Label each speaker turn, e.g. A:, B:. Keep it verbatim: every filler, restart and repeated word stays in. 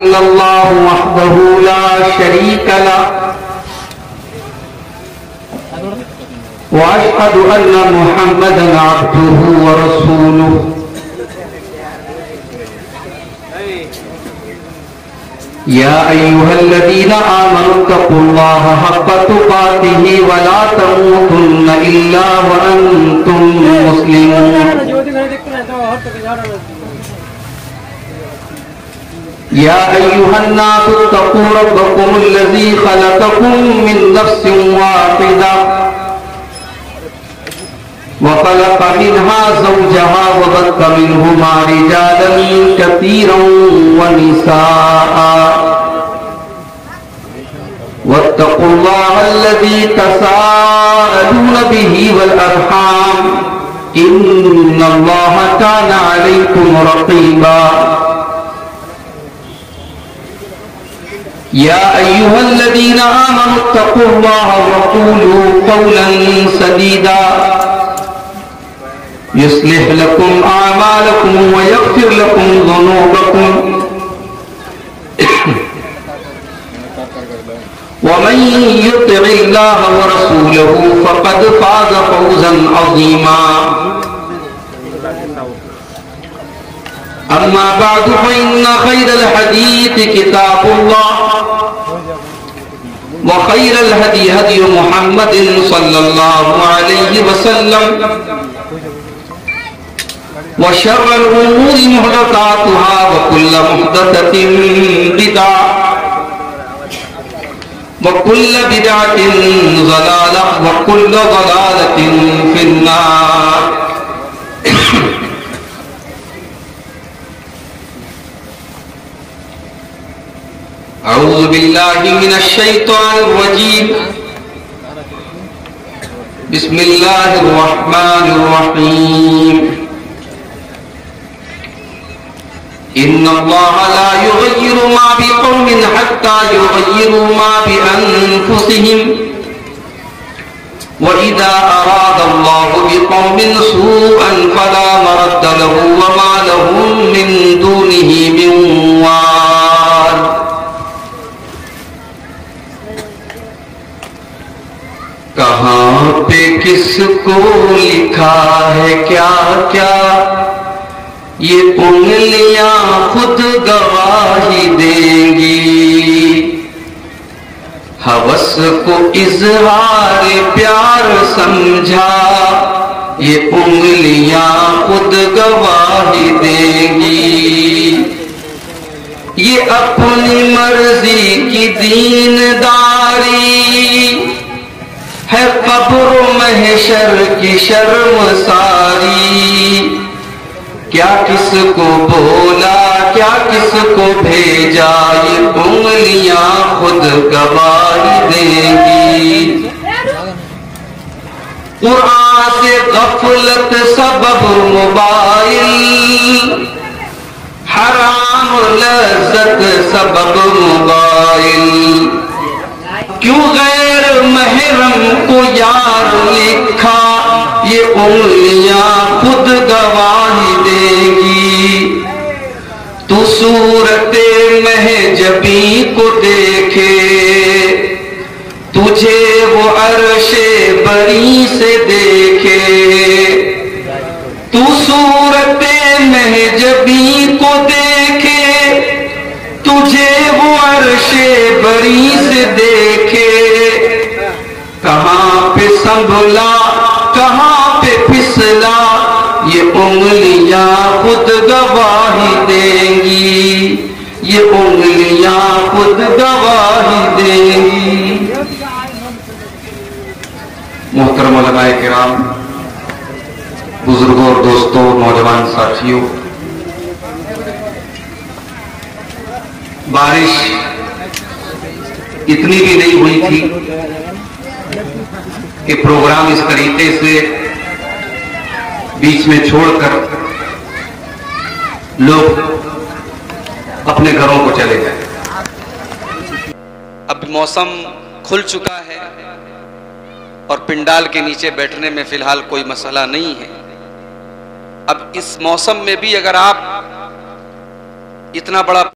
A: अल्लाहु वहदहु ला शरीक लह व अशहदु अन्ना मुहम्मदन अब्दुहु व रसूलुहु। या अय्युहल्लज़ीना आमनुत्तक़ुल्लाहा हक़्क़ तुक़ातिही व ला तमूतुन्ना इल्ला व अंतुम मुस्लिमून। या अय्युहन्नासु इत्तक़ू रब्बकुमुल्लज़ी ख़लक़कुम मिन नफ़्सिन वाहिदा व ख़लक़ मिन्हा ज़ौजहा व बस्सा मिन्हुमा रिजालन कसीरन व निसाअ वत्तक़ुल्लाह अल्लज़ी तसाअलून बिही वल अर्हाम इन्नल्लाह काना अलैकुम रक़ीबा। या अय्युहल्लज़ीना आमनुत्तक़ुल्लाह व क़ूलू क़ौलन सदीदा युस्लिह लकुम आमालकुम व यग़फिर लकुम ज़ुनूबकुम व मन युतिइल्लाह व रसूलहु फ़क़द फ़ाज़ फ़ौज़न अज़ीमा। अम्मा बअदु फ़इन्न ख़ैरल हदीस किताबुल्लाह व ख़ैरल हदी हदी मुहम्मदिन सल्लल्लाहु अलैहि वसल्लम व शर्रल उमूरि मुहदसातुहा व कुल्लु मुहदसतिन बिदअह व कुल्लु बिदअतिन ज़लालह व कुल्लु ज़लालतिन फिन्नार। अऊज़ु बिल्लाहि मिनश शैतानिर रजीम। बिस्मिल्लाहिर रहमानिर रहीम। इन्नल्लाहा ला युग़य्यिरु मा बिक़ौमिन हत्ता युग़य्यिरु मा बिअन्फुसिहिम व इज़ा अरादल्लाहु बिक़ौमिन सूअन फला मरद्द लहु व मा लहुम मिन दूनिही मिन वाल। कहाँ पे किसको लिखा है क्या क्या ये उंगलियां खुद गवाही देंगी। हवस को इज़हार प्यार समझा ये उंगलियां खुद गवाही देंगी। ये अपनी मर्जी की दीनदारी है कब्र महशर की शर्मसारी। क्या किसको बोला क्या किसको भेजा ये उंगलियां खुद गवाही देंगी। कुरान से गफलत सबब मोबाइल हराम लज़्ज़त सबब मोबाइल। क्यों गैर महरम को यार लिखा ये उंगलियां खुद गवाही देगी। तू सूरते महजबी को देखे तुझे वो अर्शे बरी से देखे। तू सूरते महजबी को देखे तुझे वो अर्शे बरी से देखे। कहाँ पे संभला कहाँ पे फिसला ये उंगलियां खुद गवाही देंगी। ये उंगलियां खुद गवाही देंगी। मोहतरम उलमाए किराम, बुजुर्गों और दोस्तों, नौजवान साथियों, बारिश इतनी भी नहीं हुई थी कि प्रोग्राम इस तरीके से बीच में छोड़कर लोग अपने घरों को चले जाए।
B: अब मौसम खुल चुका है और पिंडाल के नीचे बैठने में फिलहाल कोई मसला नहीं है। अब इस मौसम में भी अगर आप इतना बड़ा